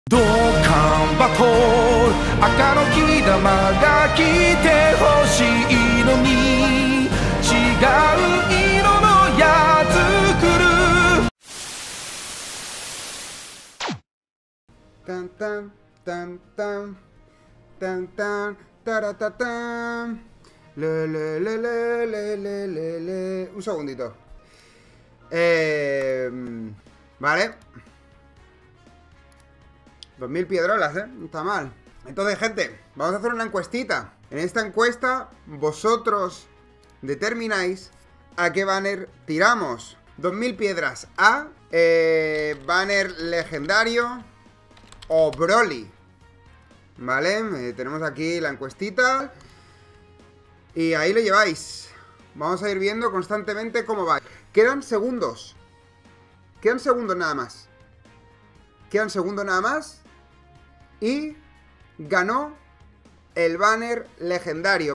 銅管箱赤の木玉が来てほしいのに違う色のやつ来るタンタンタンタンタンタンタラタタンle le le le le le le le. Un segundito. Vale. 2000 piedrolas, no está mal. Entonces, gente, vamos a hacer una encuestita. En esta encuesta, vosotros determináis a qué banner tiramos. 2000 piedras a banner legendario o Broly. Vale, tenemos aquí la encuestita. Y ahí lo lleváis. Vamos a ir viendo constantemente cómo va. Quedan segundos. Quedan segundos nada más. Quedan segundos nada más. Y ganó el banner legendario.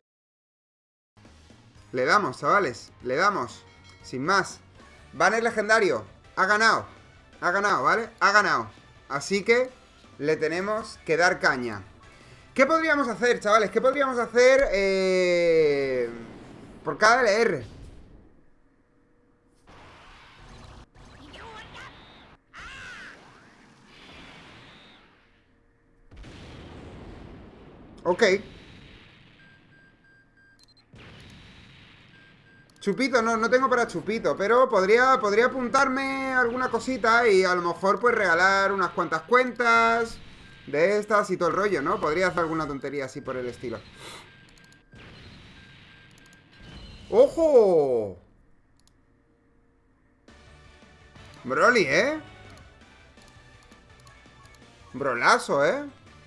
Le damos, chavales. Le damos. Sin más. Banner legendario. Ha ganado. Ha ganado, ¿vale? Ha ganado. Así que le tenemos que dar caña. ¿Qué podríamos hacer, chavales? ¿Qué podríamos hacer por cada LR? Ok. Chupito, no tengo para chupito, pero podría apuntarme alguna cosita y a lo mejor pues regalar unas cuantas cuentas de estas y todo el rollo, ¿no? Podría hacer alguna tontería así por el estilo. ¡Ojo! Broly, ¿eh? Brolazo, ¿eh?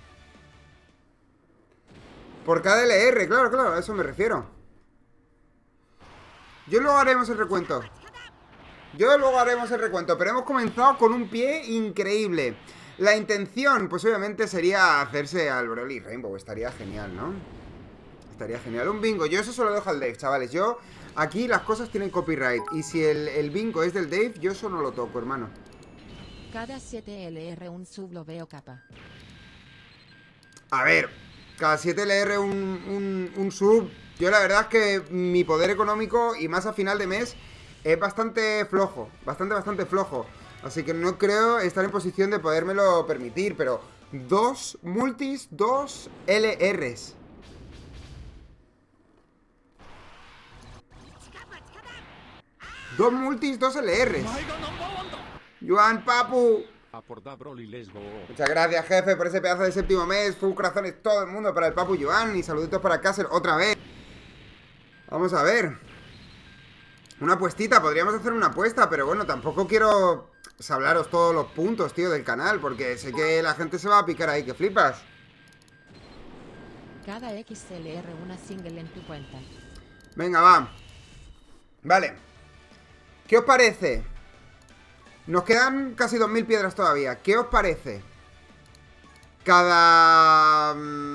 Por cada LR, claro, a eso me refiero. Luego haremos el recuento. Pero hemos comenzado con un pie increíble. La intención, pues obviamente sería hacerse al Broly Rainbow. Estaría genial, ¿no? Estaría genial. Un bingo, yo eso se lo dejo al Dave, chavales. Yo, aquí las cosas tienen copyright. Y si el bingo es del Dave, yo eso no lo toco, hermano. Cada 7 LR un sub lo veo capa. A ver, cada 7 LR un sub. Yo la verdad es que mi poder económico, y más a final de mes, es bastante flojo. Bastante flojo. Así que no creo estar en posición de podérmelo permitir. Pero 2 multis, 2 LRs. Dos multis, 2 LRs. Yuan, papu. Aporta Broly, let's go. Muchas gracias, jefe, por ese pedazo de séptimo mes. Full corazones todo el mundo para el papu Yuan. Y saluditos para Cácer otra vez. Vamos a ver. Una apuestita, podríamos hacer una apuesta, pero bueno, tampoco quiero hablaros todos los puntos, tío, del canal, porque sé que la gente se va a picar ahí, que flipas. Cada XLR una single en tu cuenta. Venga, va. Vale. ¿Qué os parece? Nos quedan casi 2000 piedras todavía. ¿Qué os parece? Cada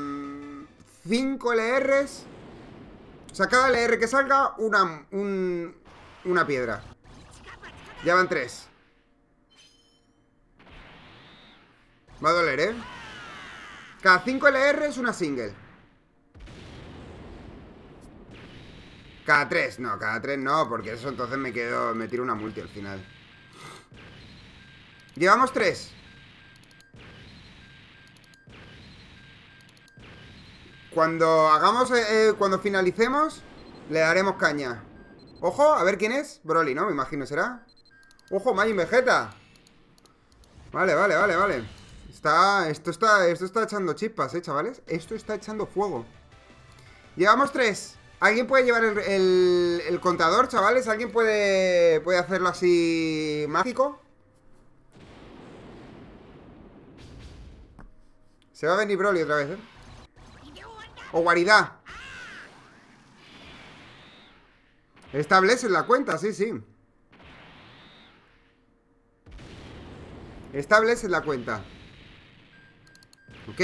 5 LRs. O sea, cada LR que salga, una piedra. Ya van 3. Va a doler, ¿eh? Cada 5 LR es una single. Cada 3, no, cada 3 no, porque eso entonces me tiro una multi al final. Llevamos 3. Cuando hagamos, cuando finalicemos, le daremos caña. Ojo, a ver quién es. Broly, ¿no? Me imagino será. Ojo, Majin Vegeta. Vale. Esto está echando chispas, chavales. Esto está echando fuego. Llevamos 3. ¿Alguien puede llevar el contador, chavales? ¿Alguien puede hacerlo así mágico? Se va a venir Broly otra vez, ¿eh? O Guaridad. Establece la cuenta, sí. Establece la cuenta. Ok.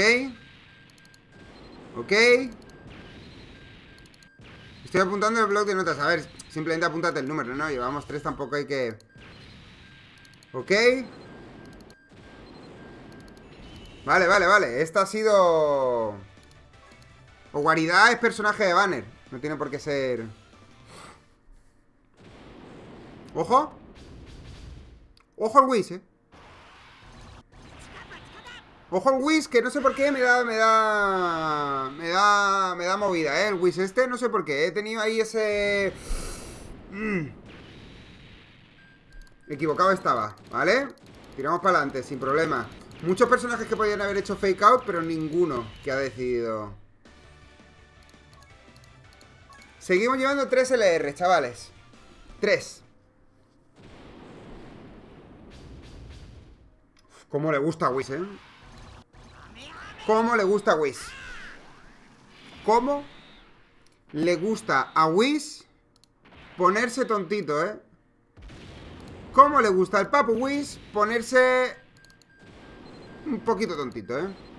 Estoy apuntando el blog de notas. A ver, simplemente apúntate el número, ¿no? Llevamos 3, tampoco hay que... Ok. Vale, vale, vale. Esta ha sido... Owaridad es personaje de banner. No tiene por qué ser... ¡Ojo! ¡Ojo al Whis, ¡Ojo al Whis! Que no sé por qué me da movida, el Whis este, no sé por qué. He tenido ahí ese... Equivocado estaba, ¿vale? Tiramos para adelante, sin problema. Muchos personajes que podían haber hecho fake out, pero ninguno que ha decidido. Seguimos llevando 3 LR, chavales. 3. ¿Cómo le gusta a Whis, ¿Cómo le gusta a Whis? ¿Cómo le gusta a Whis ponerse tontito, ¿Cómo le gusta al Papu Whis ponerse un poquito tontito,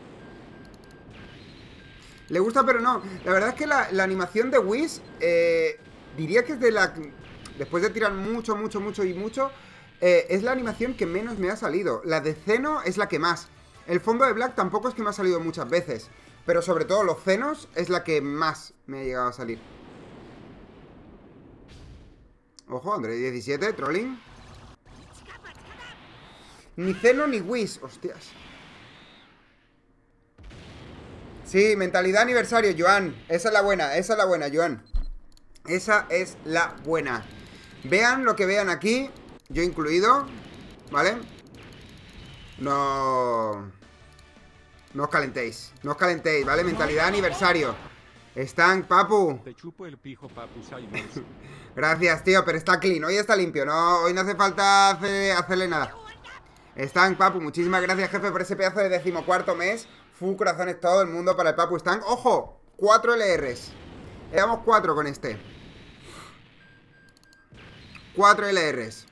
Le gusta, pero no. La verdad es que la animación de Whis, diría que es de la... Después de tirar mucho, es la animación que menos me ha salido. La de Zeno es la que más. El fondo de Black tampoco es que me ha salido muchas veces, pero sobre todo los Zenos es la que más me ha llegado a salir. Ojo, André 17, trolling. Ni Zeno ni Whis, hostias. Sí, mentalidad aniversario, Joan. Esa es la buena, Joan. Esa es la buena. Vean lo que vean aquí, yo incluido, ¿vale? No os calentéis, ¿vale? Mentalidad aniversario. Están, Papu. Te chupo el pijo, Papu Simons. Gracias, tío, pero está clean, hoy está limpio, no, hoy no hace falta hacerle nada. Están, Papu, muchísimas gracias, jefe, por ese pedazo de 14º mes. Full corazones todo el mundo para el Papu. Están, ojo, 4 LRs. Llevamos 4 con este. 4 LRs.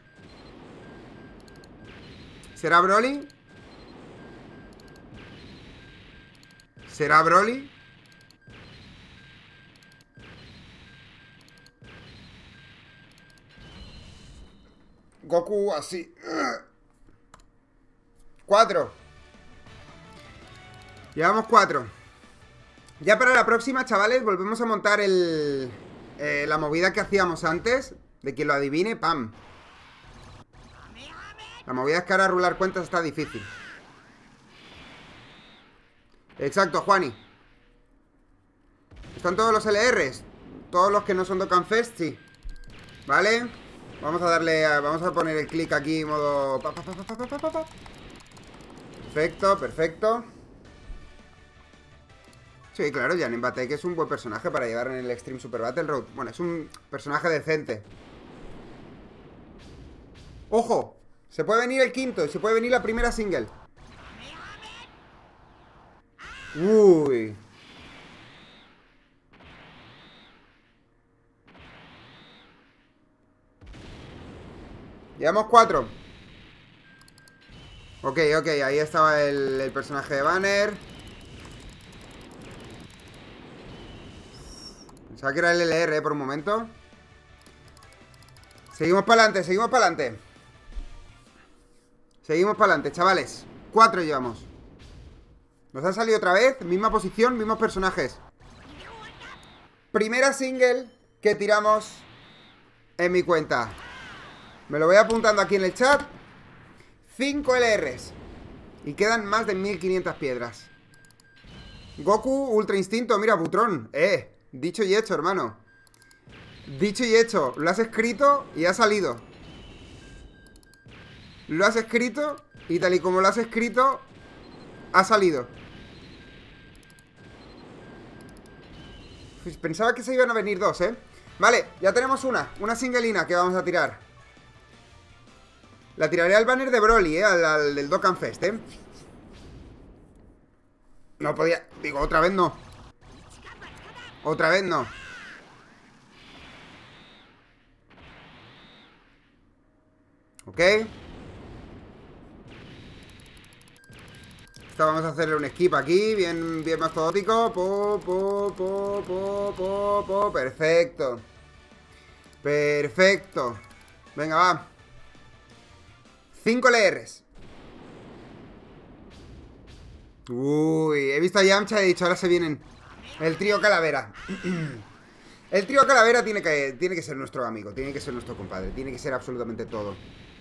¿Será Broly? ¿Será Broly? Goku así. 4. Llevamos 4. Ya para la próxima, chavales, volvemos a montar la movida que hacíamos antes. De quien lo adivine, ¡pam! La movida es que ahora rular cuentas está difícil. Exacto, Juani. Están todos los LRs. Todos los que no son Dokkan Fest, sí. ¿Vale? Vamos a darle vamos a poner el clic aquí modo... Perfecto, perfecto. Sí, claro, Janin Batek es un buen personaje para llevar en el Extreme Super Battle Road. Bueno, es un personaje decente. ¡Ojo! Se puede venir el quinto, se puede venir la primera single. Uy. Llevamos 4. Ok, ahí estaba el personaje de Banner. Pensaba que era el LR, por un momento. Seguimos para adelante, seguimos para adelante. Seguimos para adelante, chavales. 4 llevamos. Nos ha salido otra vez. Misma posición, mismos personajes. Primera single que tiramos en mi cuenta. Me lo voy apuntando aquí en el chat. 5 LRs. Y quedan más de 1500 piedras. Goku, Ultra Instinto. Mira, Butrón. Dicho y hecho, hermano. Dicho y hecho. Lo has escrito y ha salido. Lo has escrito y tal y como lo has escrito, ha salido. Pues pensaba que se iban a venir 2, Vale, ya tenemos una singelina que vamos a tirar. La tiraré al banner de Broly, al del Dokkan Fest, No podía... Digo, otra vez no. Otra vez no. Ok. Esta vamos a hacerle un skip aquí, bien mastodótico. Perfecto. Perfecto. Venga, va. 5 LRs. Uy, he visto a Yamcha y he dicho, ahora se vienen el trío Calavera. El trío Calavera tiene que ser nuestro amigo, tiene que ser nuestro compadre, tiene que ser absolutamente todo.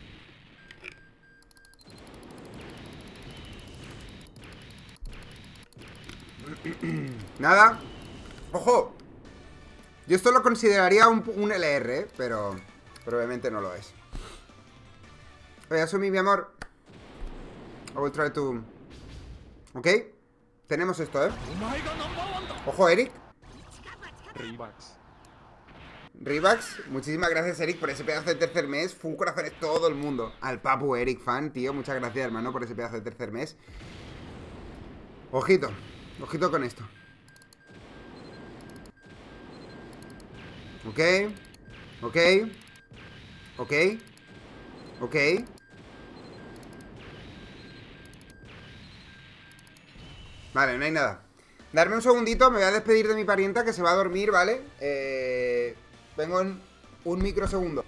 Nada. ¡Ojo! Yo esto lo consideraría un LR, pero obviamente no lo es. Oye, Asumi, mi amor. I will try to... Ok. Tenemos esto, ¿eh? Ojo, Eric. Rivax. Rivax, muchísimas gracias, Eric, por ese pedazo de tercer mes. Full corazones todo el mundo. Al papu Eric, fan, tío. Muchas gracias, hermano, por ese pedazo de tercer mes. Ojito. Ojito con esto. Ok. Ok. Ok. Ok. Vale, no hay nada. Darme un segundito, me voy a despedir de mi parienta que se va a dormir, ¿vale? Vengo en un microsegundo.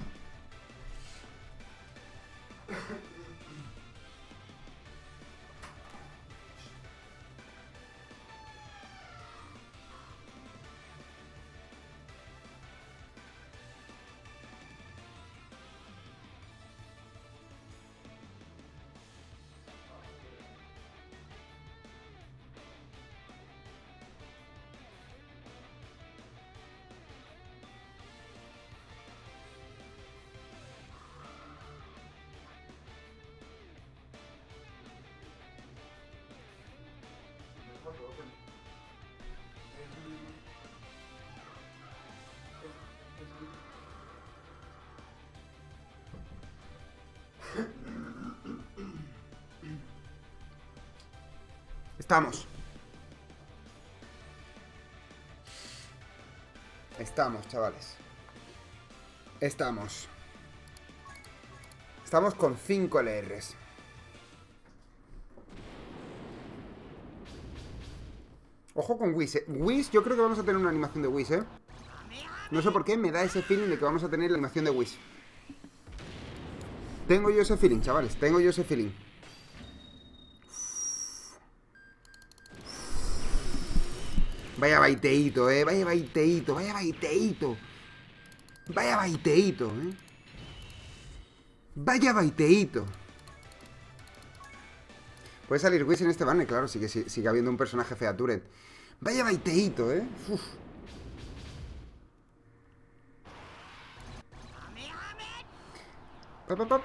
Estamos. Estamos, chavales. Estamos. Estamos con 5 LRs. Ojo con Whis, Whis, yo creo que vamos a tener una animación de Whis, No sé por qué, me da ese feeling de que vamos a tener la animación de Whis. Tengo yo ese feeling, chavales. Tengo yo ese feeling. Vaya baiteíto, vaya baiteíto, vaya baiteíto. Vaya baiteíto, Vaya baiteíto. Puede salir Whis en este banner, claro, sigue habiendo un personaje featured. Vaya baiteíto, Uf. Pop, pop, pop.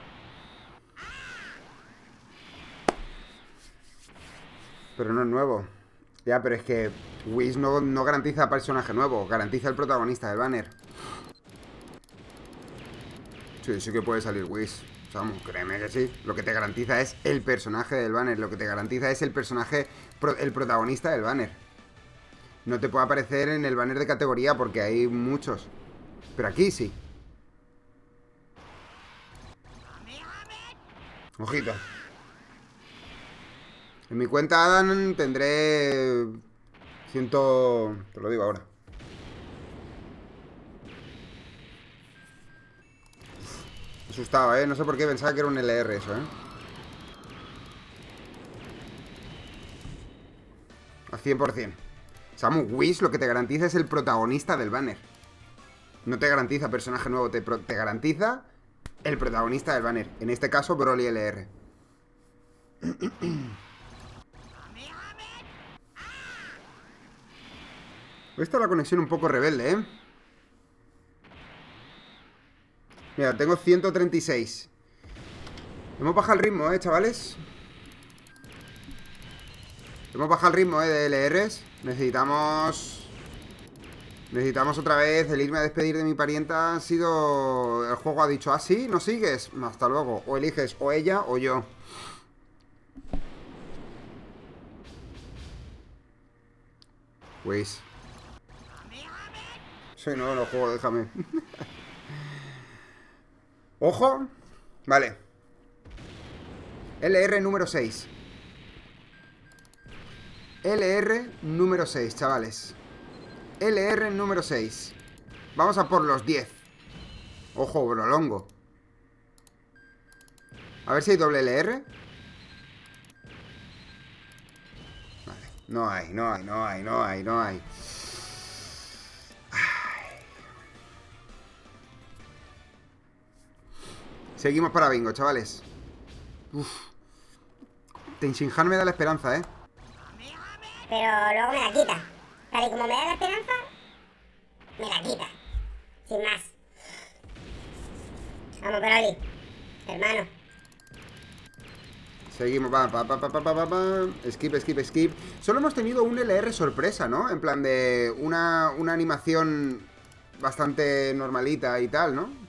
Pero no es nuevo. Ya, pero es que Whis no garantiza personaje nuevo, garantiza el protagonista del banner. Sí que puede salir Whis. Samu, créeme que sí. Lo que te garantiza es el personaje del banner. Lo que te garantiza es el personaje, el protagonista del banner. No te puede aparecer en el banner de categoría porque hay muchos. Pero aquí sí. Ojito. En mi cuenta Adam tendré 100... Te lo digo ahora. Asustado, No sé por qué pensaba que era un LR eso, A 100%. Samu, Whis lo que te garantiza es el protagonista del banner. No te garantiza personaje nuevo, te garantiza el protagonista del banner. En este caso, Broly LR. Hoy está la conexión un poco rebelde, Mira, tengo 136. Hemos bajado el ritmo, chavales. Hemos bajado el ritmo, de LRs. Necesitamos otra vez el irme a despedir de mi parienta. Ha sido... El juego ha dicho, ah, sí, no sigues. Hasta luego. O eliges o ella o yo. Pues... Soy nuevo en el juego, déjame. Ojo. Vale. LR número 6. LR número 6, chavales. LR número 6. Vamos a por los 10. Ojo, brolongo. A ver si hay doble LR. No hay, no hay, no hay, no hay, no hay. Seguimos para bingo, chavales. Uf. Tenshinhan me da la esperanza, ¿eh? Pero luego me la quita. Tal y como me da la esperanza, me la quita. Sin más. Vamos, Broly. Hermano. Seguimos, va. Skip, skip, skip. Solo hemos tenido un LR sorpresa, ¿no? En plan de una animación bastante normalita y tal, ¿no?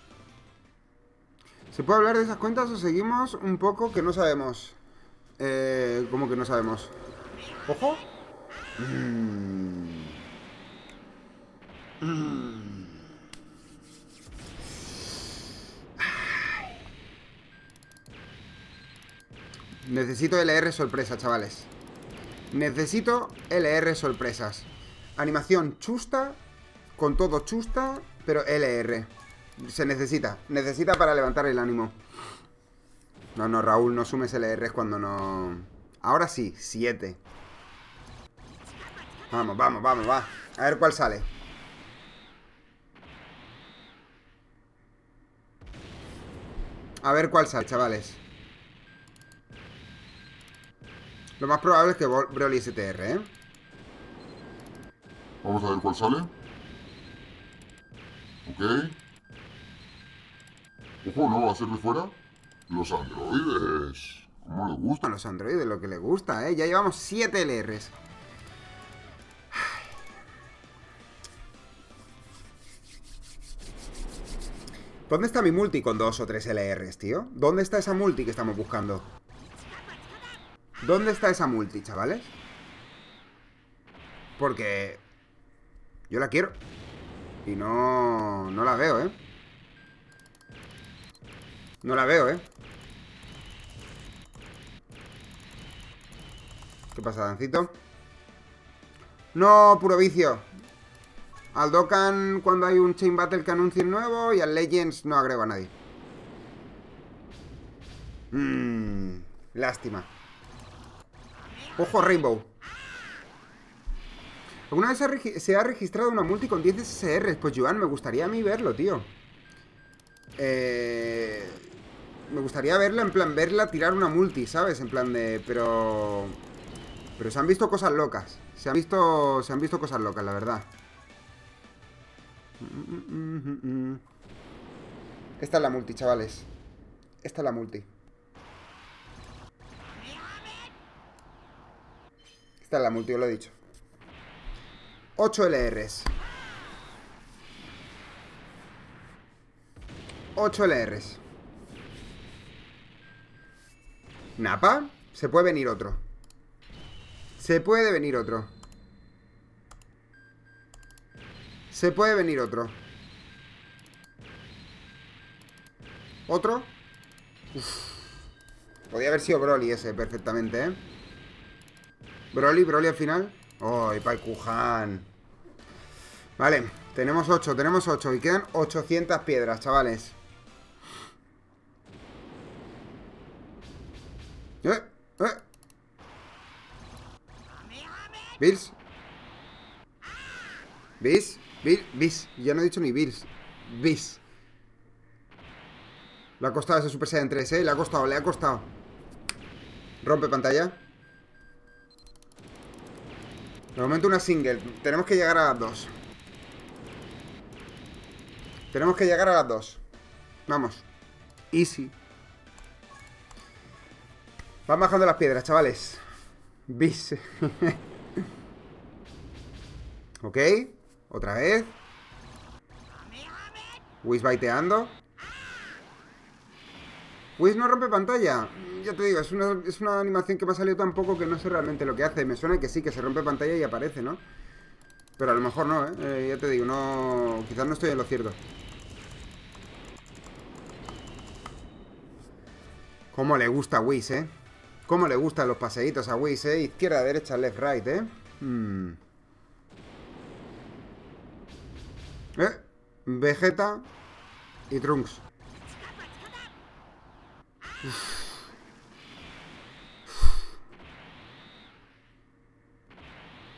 ¿Se puede hablar de esas cuentas o seguimos un poco que no sabemos? ¿Cómo que no sabemos? ¡Ojo! Necesito LR sorpresa, chavales. Necesito LR sorpresas. Animación chusta, con todo chusta, pero LR. Se necesita. Necesita para levantar el ánimo. No, no, Raúl, no sumes LRs cuando no... Ahora sí, 7. Vamos, vamos, vamos, va. A ver cuál sale. A ver cuál sale, chavales. Lo más probable es que Broly STR, ¿eh? Vamos a ver cuál sale. Ok. Ojo, no, va a ser de fuera. Los androides. ¿Cómo le gusta? A los androides, lo que le gusta, ¿eh? Ya llevamos 7 LRs. ¿Dónde está mi multi con 2 o 3 LRs, tío? ¿Dónde está esa multi que estamos buscando? ¿Dónde está esa multi, chavales? Porque yo la quiero. Y no la veo, ¿eh? No la veo, ¿eh? ¿Qué pasa, Dancito? No, puro vicio. Al Dokkan cuando hay un Chain Battle que anuncie nuevo y al Legends no agrego a nadie. Lástima. Ojo, Rainbow. ¿Alguna vez se ha registrado una multi con 10 SSRs? Pues Joan, me gustaría a mí verlo, tío. Me gustaría verla, en plan, verla tirar una multi, ¿sabes? En plan de... Pero se han visto cosas locas. Se han visto cosas locas, la verdad. Esta es la multi, chavales. Esta es la multi. Esta es la multi, os lo he dicho. 8 LRs. 8 LRs. ¿Napa? Se puede venir otro. Se puede venir otro. Se puede venir otro. ¿Otro? Uf. Podría haber sido Broly ese perfectamente, ¿eh? Broly al final. ¡Oh, y Paikuhan! Vale, tenemos 8 y quedan 800 piedras, chavales. Bills. Bis. Ya no he dicho ni Bills. Bis. Le ha costado ese Super Saiyan 3, ¿eh? Le ha costado. Rompe pantalla. De momento una single. Tenemos que llegar a las 2. Vamos. Easy. Van bajando las piedras, chavales. Bis. Ok. Otra vez. Whis baiteando. Whis no rompe pantalla. Ya te digo, es una animación que me ha salido tan poco que no sé realmente lo que hace. Me suena que sí, que se rompe pantalla y aparece, ¿no? Pero a lo mejor no, ¿eh? Ya te digo, no... Quizás no estoy en lo cierto. Cómo le gusta a Whis, ¿eh? Cómo le gustan los paseitos a Whis, ¿eh? Izquierda, derecha, left, right, ¿eh? Vegeta y Trunks.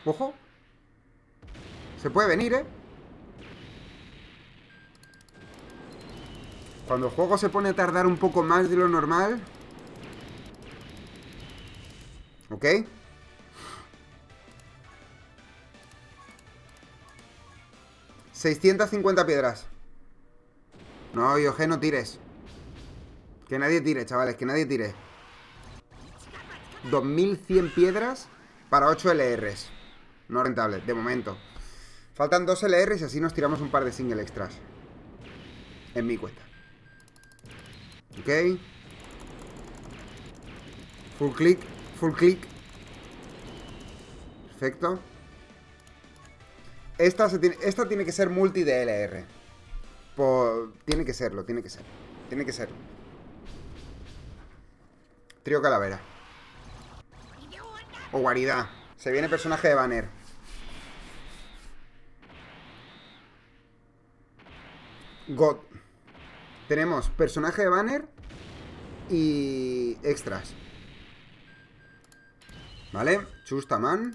Ojo. Se puede venir, ¿eh? Cuando el juego se pone a tardar un poco más de lo normal. ¿Ok? $650 piedras. No, Yoge, no tires. Que nadie tire, chavales, que nadie tire. 2100 piedras para 8 LRs. No rentable, de momento. Faltan 2 LRs y así nos tiramos un par de single extras. En mi cuenta. Ok. Full click, full click. Perfecto. Esta tiene que ser multi de LR. Tiene que serlo, tiene que ser. Tiene que ser. Trío calavera. O guarida. Se viene personaje de banner. God. Tenemos personaje de banner y extras. ¿Vale? Chustaman.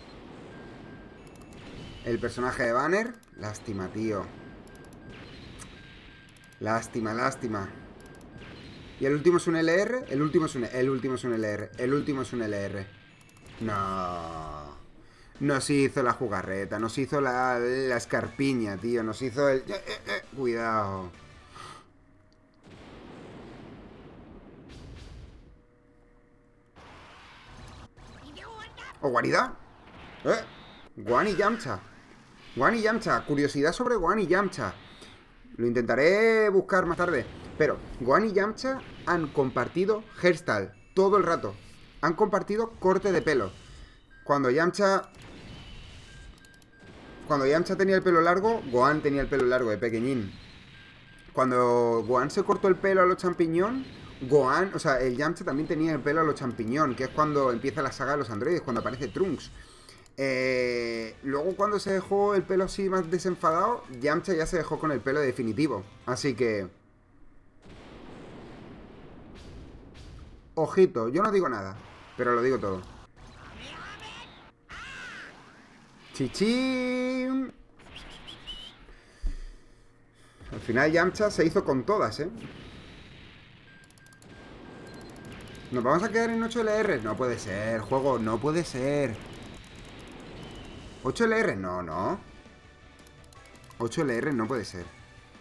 El personaje de banner. Lástima, tío. Lástima, lástima. ¿Y el último es un LR? El último es un LR. El último es un LR. No. Nos hizo la jugarreta. Nos hizo la escarpiña, tío. Nos hizo el... Cuidado. ¿O guarida? Guan y Yamcha. Guan y Yamcha. Curiosidad sobre Guan y Yamcha. Lo intentaré buscar más tarde. Pero Guan y Yamcha han compartido hairstyle todo el rato. Han compartido corte de pelo. Cuando Yamcha tenía el pelo largo, Gohan tenía el pelo largo de pequeñín. Cuando Gohan se cortó el pelo a los champiñón, Gohan, o sea, el Yamcha también tenía el pelo a los champiñón, que es cuando empieza la saga de los androides, cuando aparece Trunks. Luego cuando se dejó el pelo así más desenfadado, Yamcha ya se dejó con el pelo definitivo. Así que... ojito, yo no digo nada, pero lo digo todo. Chichín. Al final Yamcha se hizo con todas, ¿eh? ¿Nos vamos a quedar en 8 LR? No puede ser, juego, no puede ser. 8 LR, no. 8 LR no puede ser.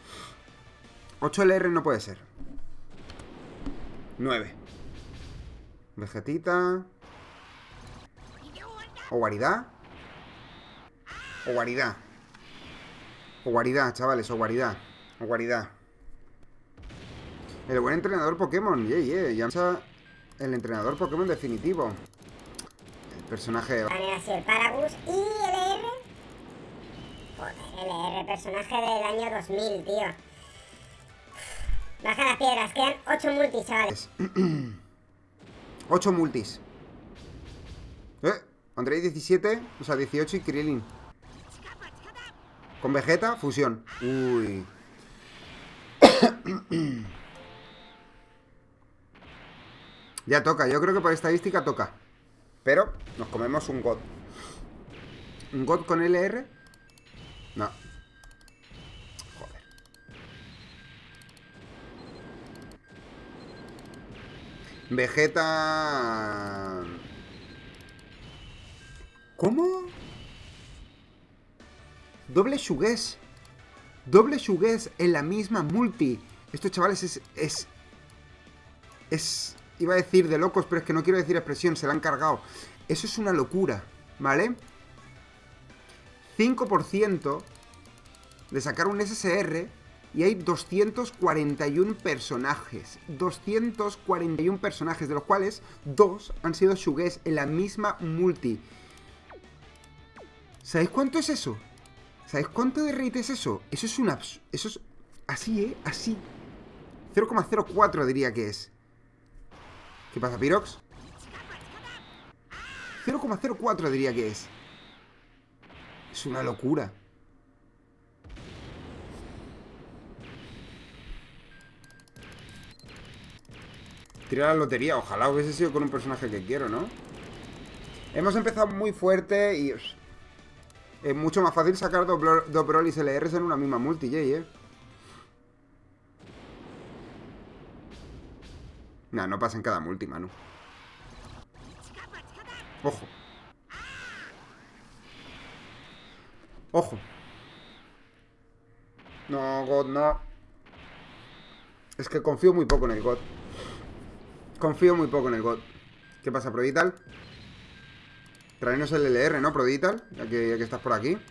8 LR no puede ser. 9. Vegetita. O guaridad. O guaridad. O guaridad, chavales, o guaridad. O guaridad. El buen entrenador Pokémon. Yamcha, el entrenador Pokémon definitivo. El personaje de... así el Paragus y LR. Joder, LR, personaje del año 2000, tío. Baja las piedras, quedan 8 multis, chavales. 8 multis. Andrei 17, o sea 18 y Krillin. Con Vegeta, fusión. Uy. Ya toca, yo creo que por estadística toca. Pero nos comemos un God. ¿Un God con LR? No. Joder. Vegeta... ¿Cómo? Doble Shuges. Doble Shuges en la misma multi. Esto, chavales, es... Iba a decir de locos, pero es que no quiero decir expresión. Se la han cargado. Eso es una locura, ¿vale? 5% de sacar un SSR y hay 241 personajes. 241 personajes, de los cuales 2 han sido Shuges en la misma multi. ¿Sabéis cuánto es eso? ¿Sabéis cuánto de rate es eso? Eso es una... Eso es... Así, ¿eh? Así. 0,04 diría que es. ¿Qué pasa, Pirox? 0,04 diría que es. Es una locura. Tirar la lotería. Ojalá hubiese sido con un personaje que quiero, ¿no? Hemos empezado muy fuerte y... es mucho más fácil sacar dos Brolis LRs en una misma multi, Jay, Nah, no pasa en cada multi, Manu. Ojo. Ojo. No, God, no. Es que confío muy poco en el God. Confío muy poco en el God. ¿Qué pasa, Prodital? Traernos el LR, ¿no, Prodital? Ya que estás por aquí.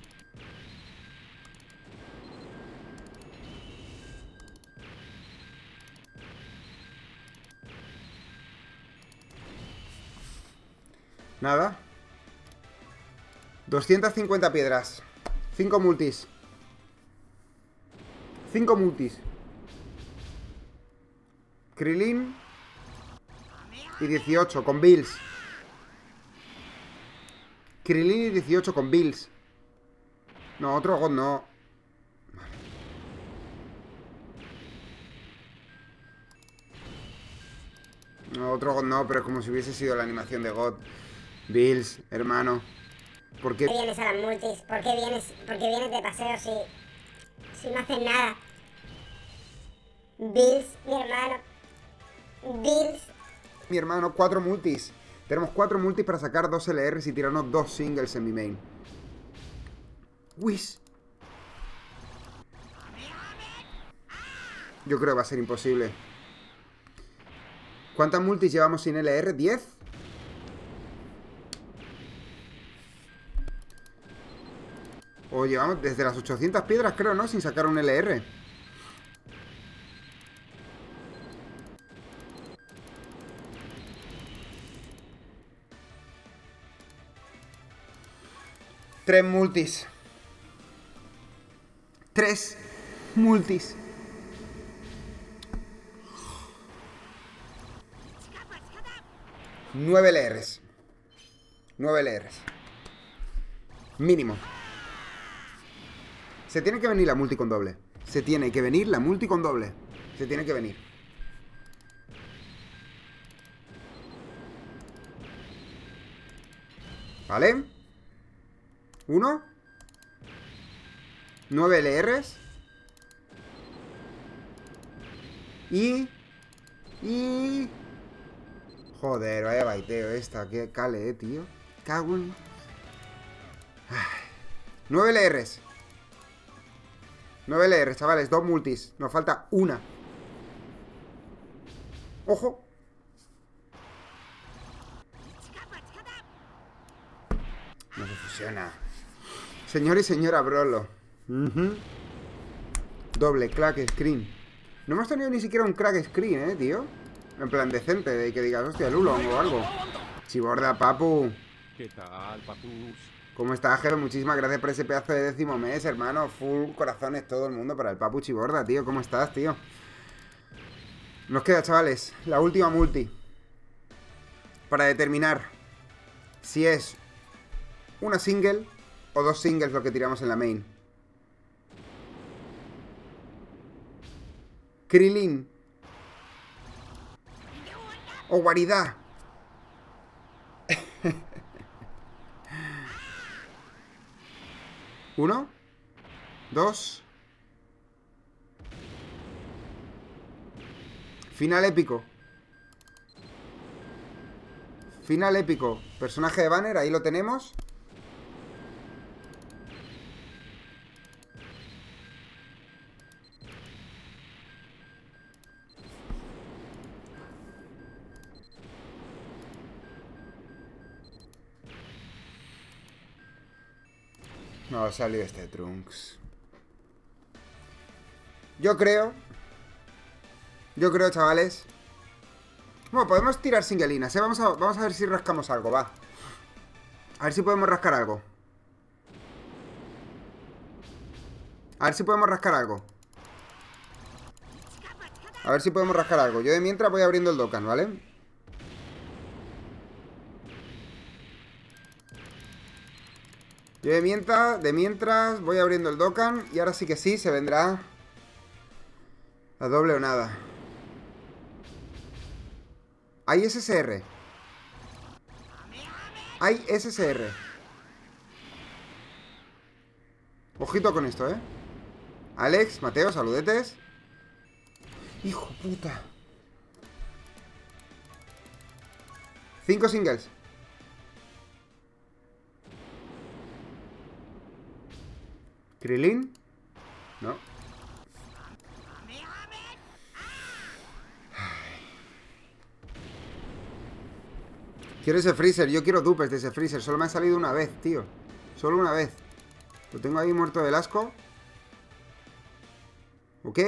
Nada. 250 piedras. 5 multis. 5 multis. Krillin. Y 18 con Bills. Krillin y 18 con Bills. No, otro God no. No, otro God no, pero es como si hubiese sido la animación de God. Bills, hermano. ¿Por qué? ¿Por qué vienes a las multis? ¿Por qué vienes de paseo si no haces nada? Bills, mi hermano. Bills. Mi hermano, 4 multis. Tenemos 4 multis para sacar 2 LRs y tirarnos 2 singles en mi main. Whis. Yo creo que va a ser imposible. ¿Cuántas multis llevamos sin LR? ¿10? O llevamos desde las 800 piedras, creo, ¿no? Sin sacar un LR. Tres multis. 3 multis. Nueve LRs. 9 LRs. Mínimo. Se tiene que venir la multi con doble. Se tiene que venir la multi con doble. Se tiene que venir. ¿Vale? 1. 9 LRs. Y... Joder, vaya baiteo esta. Qué cale, tío. Cago en... 9 LRs. 9 LRs, chavales. 2 multis. Nos falta una. ¡Ojo! No se fusiona. Señor y señora Brolo. Doble crack screen. No hemos tenido ni siquiera un crack screen, tío. En plan decente, de que digas, hostia, Lulon o algo. Chiborda, papu. ¿Qué tal, papus? ¿Cómo estás, Jero? Muchísimas gracias por ese pedazo de 10º mes, hermano. Full corazones todo el mundo para el papu Chiborda, tío. ¿Cómo estás, tío? Nos queda, chavales, la última multi. Para determinar si es una single o 2 singles lo que tiramos en la main. Krillin o Guaridá. 1, 2. Final épico. Final épico. Personaje de banner, ahí lo tenemos. No ha salido este Trunks. Yo creo, chavales. Bueno, podemos tirar singuelinas, ¿eh? Vamos a ver si rascamos algo, va. A ver si podemos rascar algo. A ver si podemos rascar algo. A ver si podemos rascar algo. Yo de mientras voy abriendo el Dokkan, ¿vale? Yo de mientras voy abriendo el Dokkan. Y ahora sí que sí, se vendrá la doble o nada. Hay SSR. Hay SSR. Ojito con esto, ¿eh? Alex, Mateo, saludetes. Hijo puta. 5 singles. Krilin. No. Quiero ese freezer. Yo quiero dupes de ese freezer. Solo me ha salido una vez, tío. Solo una vez. Lo tengo ahí muerto del asco. ¿Ok?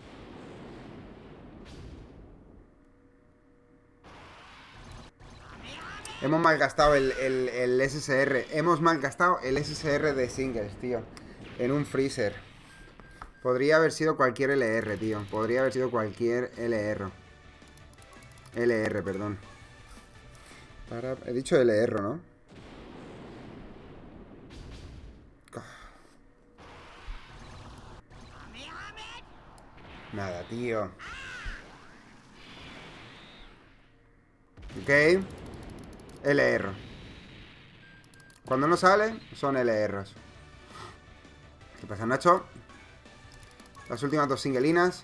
Hemos malgastado el SSR. Hemos malgastado el SSR de singles, tío. En un freezer. Podría haber sido cualquier LR, tío. Podría haber sido cualquier LR. LR, perdón. He dicho LR, ¿no? Nada, tío. Ok. LR. Cuando no sale, son LRs. ¿Qué pasa, Nacho? Las últimas 2 singlinas.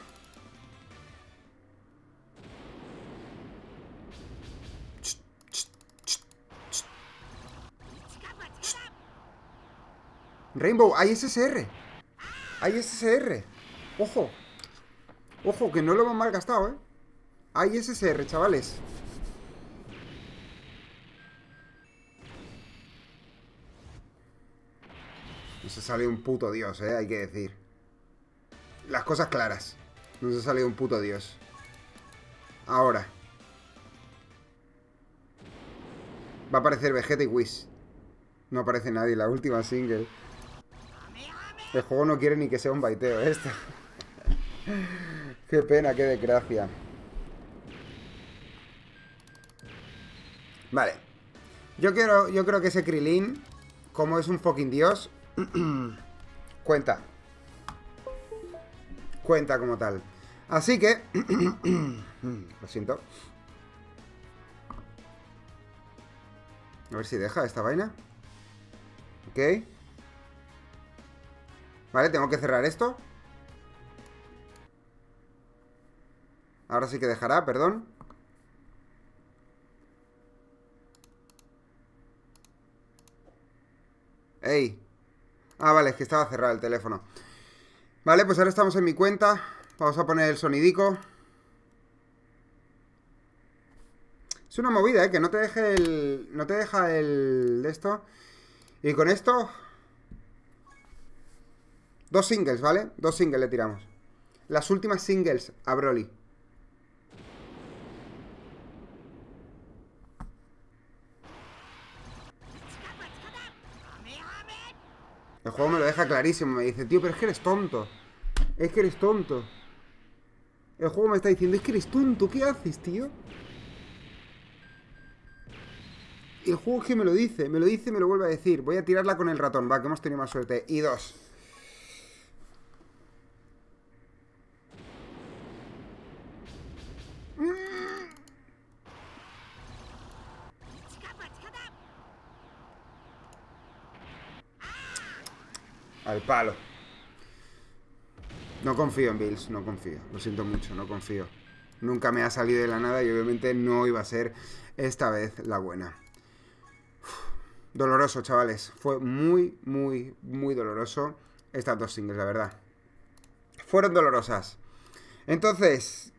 Rainbow, hay SSR. Hay SSR. Ojo. Ojo, que no lo hemos malgastado, ¿eh? Hay SSR, chavales. No se sale un puto dios, hay que decir. Las cosas claras. No se sale un puto dios. Ahora. Va a aparecer Vegeta y Whis. No aparece nadie, la última single. El juego no quiere ni que sea un baiteo esto. Qué pena, qué desgracia. Vale. Yo creo que ese Krilin, como es un fucking dios, cuenta. Cuenta como tal. Así que lo siento. A ver si deja esta vaina. Ok. Vale, tengo que cerrar esto. Ahora sí que dejará, perdón. ¡Ey! Ah, vale, es que estaba cerrado el teléfono. Vale, pues ahora estamos en mi cuenta. Vamos a poner el sonidico. Es una movida, que no te deje el... No te deja el... de esto. Y con esto... 2 singles, ¿vale? 2 singles le tiramos. Las últimas singles a Broly. El juego me lo deja clarísimo. Me dice, tío, pero es que eres tonto. Es que eres tonto. El juego me está diciendo, es que eres tonto. ¿Qué haces, tío? Y el juego es que me lo dice. Me lo dice y me lo vuelve a decir. Voy a tirarla con el ratón. Va, que hemos tenido más suerte. Y 2. Al palo. No confío en Bills, no confío. Lo siento mucho, no confío. Nunca me ha salido de la nada y obviamente no iba a ser esta vez la buena. Doloroso, chavales. Fue muy, muy, muy doloroso estas 2 singles, la verdad. Fueron dolorosas. Entonces,